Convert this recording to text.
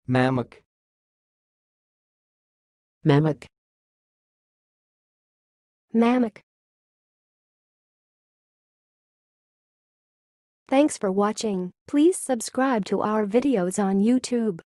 MAMMOCK. MAMMOCK. MAMMOCK. Thanks for watching. Please subscribe to our videos on YouTube.